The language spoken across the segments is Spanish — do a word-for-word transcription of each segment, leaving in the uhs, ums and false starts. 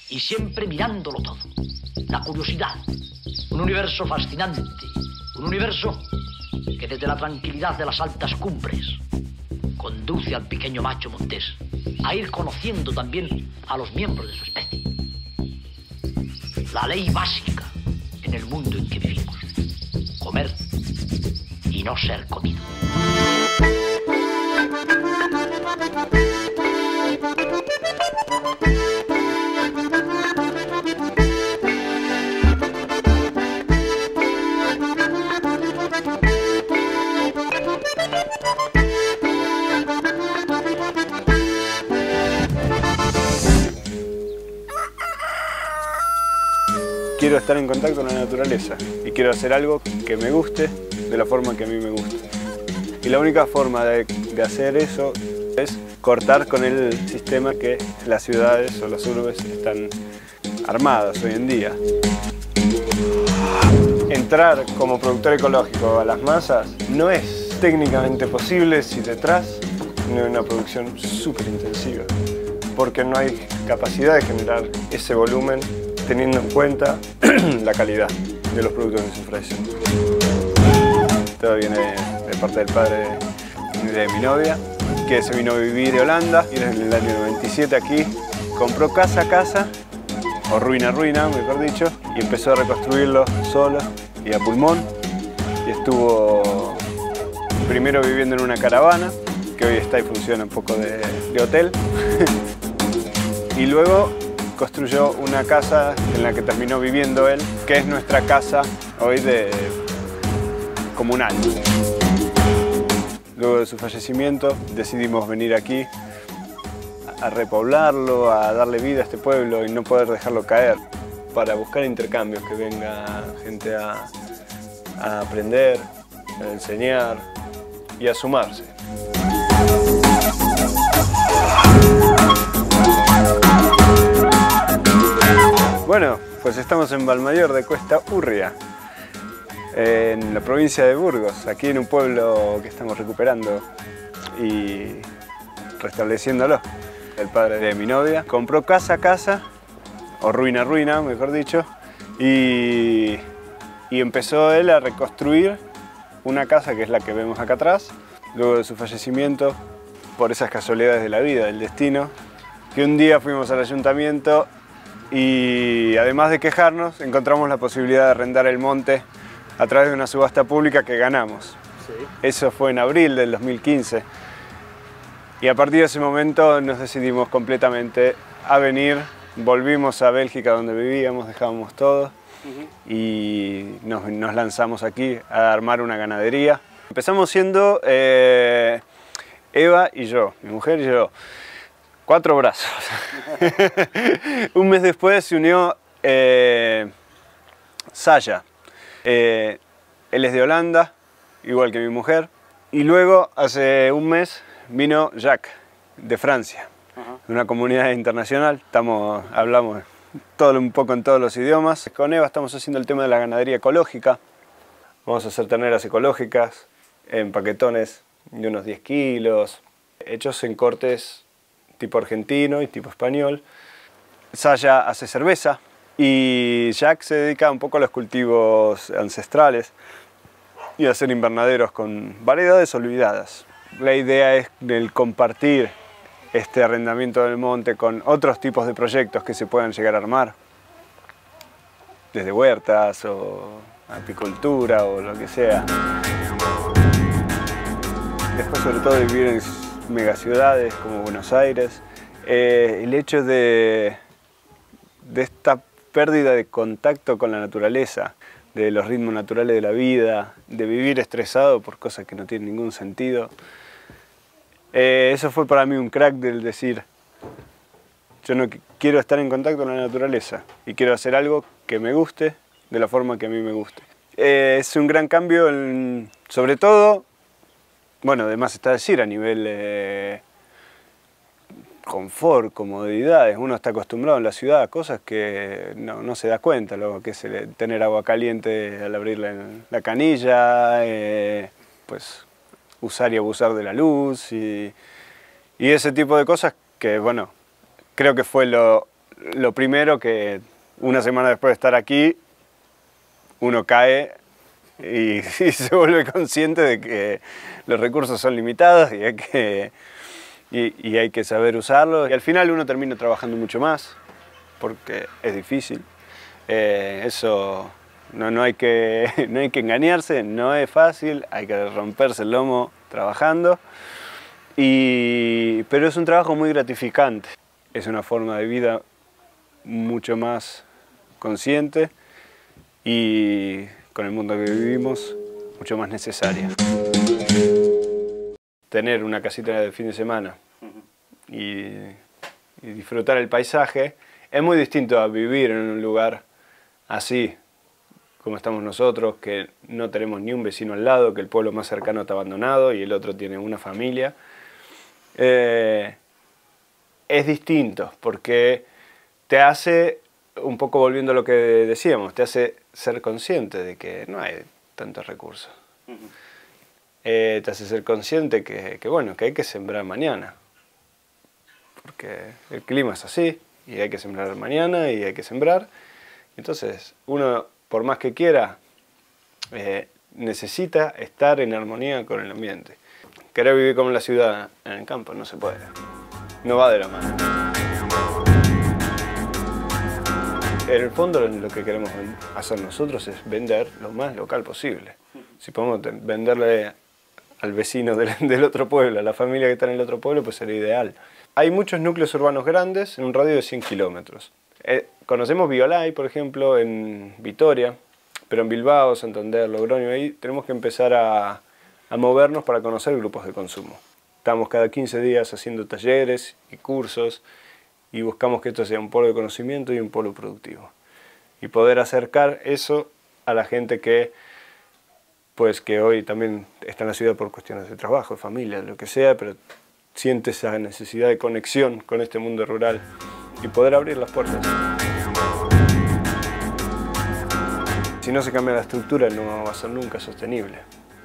y siempre mirándolo todo. La curiosidad, un universo fascinante, un universo que desde la tranquilidad de las altas cumbres conduce al pequeño macho montés a ir conociendo también a los miembros de su especie. La ley básica en el mundo en que vivimos: comer y no ser comido. Quiero estar en contacto con la naturaleza y quiero hacer algo que me guste de la forma que a mí me gusta. Y la única forma de, de hacer eso es cortar con el sistema que las ciudades o las urbes están armadas hoy en día. Entrar como productor ecológico a las masas no es técnicamente posible si detrás no hay una producción súper intensiva, porque no hay capacidad de generar ese volumen teniendo en cuenta la calidad de los productos que se ofrecen. Todo viene de parte del padre de, de mi novia, que se vino a vivir de Holanda, y en el año noventa y siete aquí compró casa a casa, o ruina a ruina, mejor dicho, y empezó a reconstruirlo solo y a pulmón. Y estuvo primero viviendo en una caravana, que hoy está y funciona un poco de, de hotel, y luego construyó una casa en la que terminó viviendo él, que es nuestra casa hoy de comunal. Luego de su fallecimiento decidimos venir aquí a repoblarlo, a darle vida a este pueblo y no poder dejarlo caer, para buscar intercambios, que venga gente a, a aprender, a enseñar y a sumarse. Bueno, pues estamos en Valmayor de Cuesta Urria, en la provincia de Burgos, aquí en un pueblo que estamos recuperando y restableciéndolo. El padre de mi novia compró casa a casa, o ruina a ruina, mejor dicho, y, y empezó él a reconstruir una casa que es la que vemos acá atrás. Luego de su fallecimiento, por esas casualidades de la vida, del destino, que un día fuimos al ayuntamiento y además de quejarnos, encontramos la posibilidad de arrendar el monte a través de una subasta pública que ganamos. Sí. Eso fue en abril del dos mil quince. Y a partir de ese momento nos decidimos completamente a venir. Volvimos a Bélgica, donde vivíamos, dejábamos todo, uh-huh. y nos, nos lanzamos aquí a armar una ganadería. Empezamos siendo eh, Eva y yo, mi mujer y yo. Cuatro brazos. Un mes después se unió eh, Saya. Eh, él es de Holanda, igual que mi mujer. Y luego, hace un mes, vino Jacques, de Francia. Uh-huh. Una comunidad internacional. Estamos, hablamos todo, un poco en todos los idiomas. Con Eva estamos haciendo el tema de la ganadería ecológica. Vamos a hacer terneras ecológicas en paquetones de unos diez kilos, hechos en cortes tipo argentino y tipo español. Saya hace cerveza y Jack se dedica un poco a los cultivos ancestrales y a hacer invernaderos con variedades olvidadas. La idea es el compartir este arrendamiento del monte con otros tipos de proyectos que se puedan llegar a armar, desde huertas o apicultura o lo que sea. Después, sobre todo, de vivir en megaciudades como Buenos Aires, eh, el hecho de, de esta pérdida de contacto con la naturaleza, de los ritmos naturales de la vida, de vivir estresado por cosas que no tienen ningún sentido, eh, eso fue para mí un crack del decir, yo no quiero estar en contacto con la naturaleza y quiero hacer algo que me guste de la forma que a mí me guste. Eh, es un gran cambio, en, sobre todo, bueno, además está decir, a nivel eh, confort, comodidades. Uno está acostumbrado en la ciudad a cosas que no, no se da cuenta, lo que es el, tener agua caliente al abrir la, la canilla, eh, pues usar y abusar de la luz y, y ese tipo de cosas que, bueno, creo que fue lo, lo primero que una semana después de estar aquí, uno cae y, y se vuelve consciente de que los recursos son limitados y hay que, y, y hay que saber usarlos. Y al final uno termina trabajando mucho más, porque es difícil. Eh, eso no, no, hay que, no hay que engañarse, no es fácil, hay que romperse el lomo trabajando. Y, pero es un trabajo muy gratificante. Es una forma de vida mucho más consciente y con el mundo que vivimos mucho más necesaria. Tener una casita de fin de semana y, y disfrutar el paisaje es muy distinto a vivir en un lugar así como estamos nosotros, que no tenemos ni un vecino al lado, que el pueblo más cercano está abandonado y el otro tiene una familia. Eh, es distinto porque te hace, un poco volviendo a lo que decíamos, te hace ser consciente de que no hay tantos recursos. Uh-huh. eh, te hace ser consciente que, que, bueno, que hay que sembrar mañana, porque el clima es así y hay que sembrar mañana y hay que sembrar. Entonces uno, por más que quiera, eh, necesita estar en armonía con el ambiente. Querer vivir como en la ciudad, en el campo, no se puede. No va de la mano. En el fondo lo que queremos hacer nosotros es vender lo más local posible. Si podemos venderle al vecino del, del otro pueblo, a la familia que está en el otro pueblo, pues sería ideal. Hay muchos núcleos urbanos grandes en un radio de cien kilómetros. Eh, conocemos Biolay, por ejemplo, en Vitoria, pero en Bilbao, Santander, Logroño, ahí tenemos que empezar a... a movernos para conocer grupos de consumo. Estamos cada quince días haciendo talleres y cursos y buscamos que esto sea un polo de conocimiento y un polo productivo. Y poder acercar eso a la gente que, pues, que hoy también está en la ciudad por cuestiones de trabajo, de familia, lo que sea, pero siente esa necesidad de conexión con este mundo rural y poder abrir las puertas. Si no se cambia la estructura no va a ser nunca sostenible.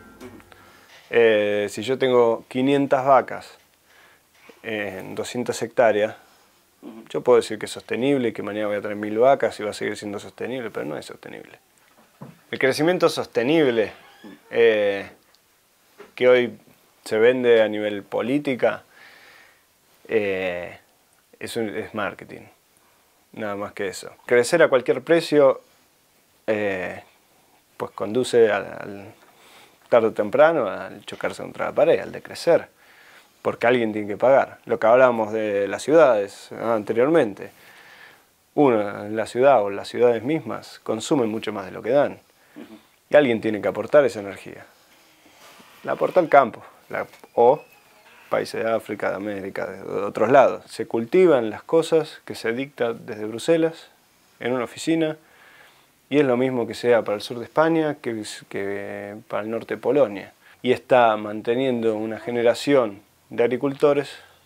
Eh, si yo tengo quinientas vacas en doscientas hectáreas, yo puedo decir que es sostenible y que mañana voy a tener mil vacas y va a seguir siendo sostenible, pero no es sostenible. El crecimiento sostenible eh, que hoy se vende a nivel política eh, es, un, es marketing, nada más que eso. Crecer a cualquier precio eh, pues conduce al, al tarde o temprano al chocarse contra la pared, al decrecer, porque alguien tiene que pagar. Lo que hablábamos de las ciudades anteriormente, uno en la ciudad o las ciudades mismas consumen mucho más de lo que dan, y alguien tiene que aportar esa energía. La aporta el campo, la, o países de África, de América, de, de otros lados. Se cultivan las cosas que se dictan desde Bruselas, en una oficina, y es lo mismo que sea para el sur de España que, que para el norte de Polonia. Y está manteniendo una generación de agricultores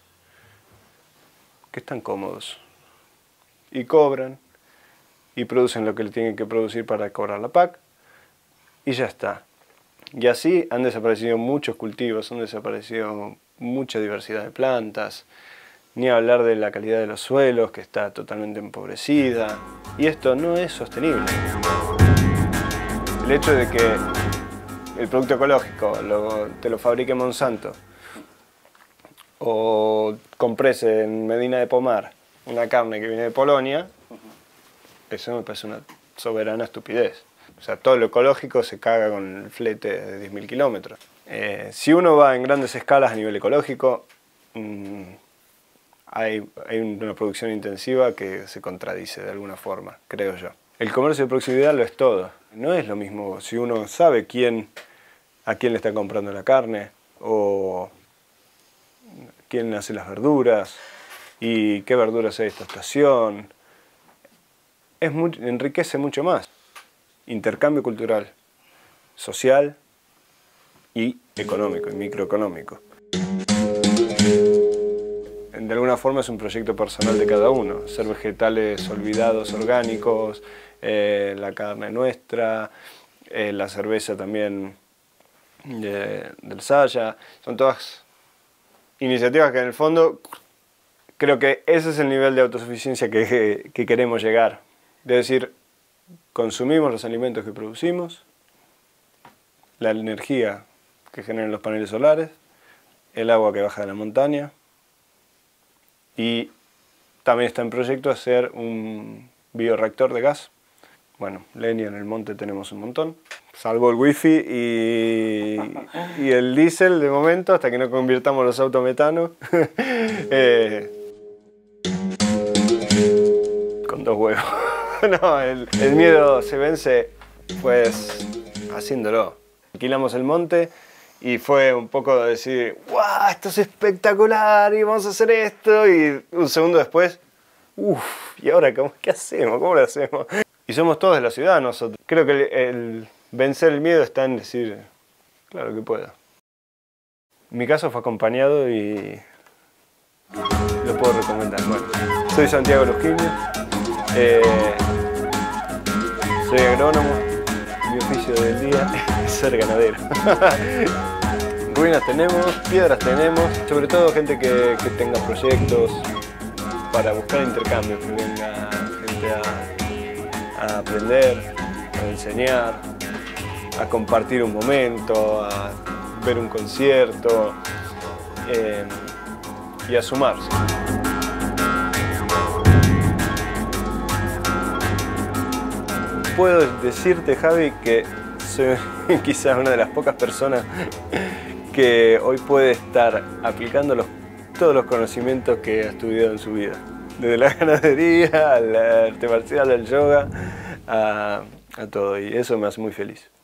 que están cómodos y cobran y producen lo que le tienen que producir para cobrar la P A C y ya está. Y así han desaparecido muchos cultivos, han desaparecido mucha diversidad de plantas, ni hablar de la calidad de los suelos, que está totalmente empobrecida. Y esto no es sostenible. El hecho de que el producto ecológico lo, te lo fabrique Monsanto o compres en Medina de Pomar una carne que viene de Polonia, eso me parece una soberana estupidez. O sea, todo lo ecológico se caga con el flete de diez mil kilómetros. Eh, si uno va en grandes escalas a nivel ecológico, mmm, Hay, hay una producción intensiva que se contradice de alguna forma, creo yo. El comercio de proximidad lo es todo. No es lo mismo si uno sabe quién, a quién le está comprando la carne o quién hace las verduras y qué verduras hay de esta estación. Es muy, enriquece mucho más. Intercambio cultural, social y económico, y microeconómico. De alguna forma es un proyecto personal de cada uno, ser vegetales olvidados, orgánicos, eh, la carne nuestra, eh, la cerveza también de, del Saya, son todas iniciativas que en el fondo creo que ese es el nivel de autosuficiencia que, que, que queremos llegar. Es decir, consumimos los alimentos que producimos, la energía que generan los paneles solares, el agua que baja de la montaña, y también está en proyecto hacer un bioreactor de gas. Bueno, leña en el monte tenemos un montón, salvo el wifi y, y el diésel de momento, hasta que no convirtamos los autos a metano. eh, con dos huevos. No, el, el miedo se vence pues haciéndolo. Alquilamos el monte y fue un poco de decir, ¡guau! Esto es espectacular y vamos a hacer esto. Y un segundo después, uff, ¿y ahora cómo, qué hacemos? ¿Cómo lo hacemos? Y somos todos de la ciudad nosotros. Creo que el, el vencer el miedo está en decir, claro que puedo. Mi caso fue acompañado y lo puedo recomendar. Bueno, soy Santiago Lusquiño, eh, soy agrónomo, mi oficio del día es ser ganadero. Ruinas tenemos, piedras tenemos, sobre todo gente que, que tenga proyectos para buscar intercambios, que venga gente a, a aprender, a enseñar, a compartir un momento, a ver un concierto eh, y a sumarse. Puedo decirte, Javi, que soy quizás una de las pocas personas que hoy puede estar aplicando los, todos los conocimientos que ha estudiado en su vida. Desde la ganadería, al arte marcial, al yoga, a, a todo. Y eso me hace muy feliz.